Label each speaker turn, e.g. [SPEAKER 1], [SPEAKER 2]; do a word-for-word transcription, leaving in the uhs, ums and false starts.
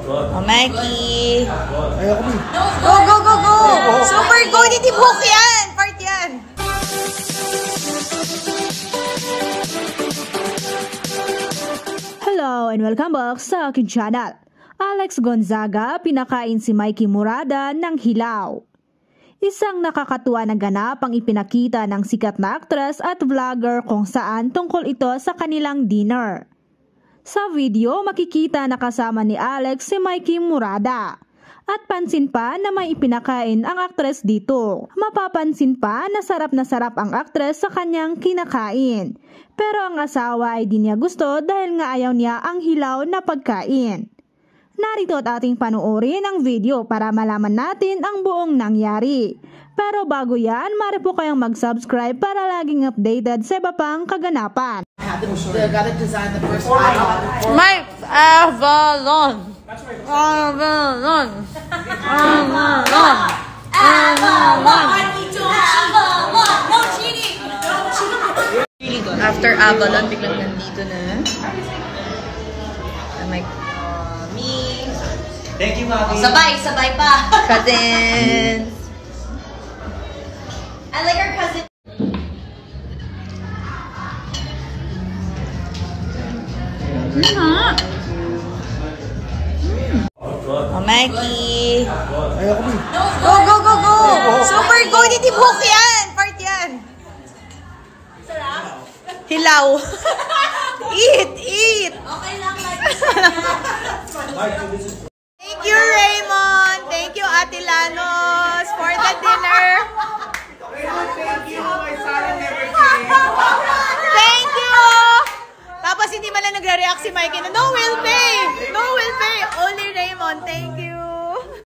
[SPEAKER 1] Oh, Mikee.
[SPEAKER 2] Ayaw ko.
[SPEAKER 1] Go, go, go, go! Super go! Ditibok yan! Part yan!
[SPEAKER 3] Hello and welcome back sa aking channel. Alex Gonzaga pinakain si Mikee Morada ng hilaw. Isang nakakatuwa na ganap ang ipinakita ng sikat na actress at vlogger kung saan tungkol ito sa kanilang dinner. Sa video, makikita na kasama ni Alex si Mikee Morada. At pansin pa na may ipinakain ang actress dito. Mapapansin pa na sarap na sarap ang actress sa kanyang kinakain. Pero ang asawa ay di niya gusto dahil nga ayaw niya ang hilaw na pagkain. Narito at ating panoorin ang video para malaman natin ang buong nangyari. Pero bago yan, maaari po kayong mag-subscribe para laging updated sa iba pang kaganapan.
[SPEAKER 1] My Avalon! Avalon! Avalon! Avalon! No cheating! After Avalon, biglang nandito na. I'm like, me.
[SPEAKER 2] Thank you, Mami.
[SPEAKER 1] Sabay, sabay pa. Cousins. I like our cousin. Mm-hmm. Oh, Mikee.
[SPEAKER 2] Ayaw ko.
[SPEAKER 1] Go, go, go, go! Super go! Ditibok yan! Part yan! Sarap? Hilaw. Eat! Eat! Okay lang like Thank you, Raymond! Thank you, Ate Lanos, for the dinner!
[SPEAKER 2] Raymond, thank you. My son never came.
[SPEAKER 1] Thank you! Tapos hindi man lang nagre-react si Mikey na, no will pay! No will pay! Only Raymond, thank you!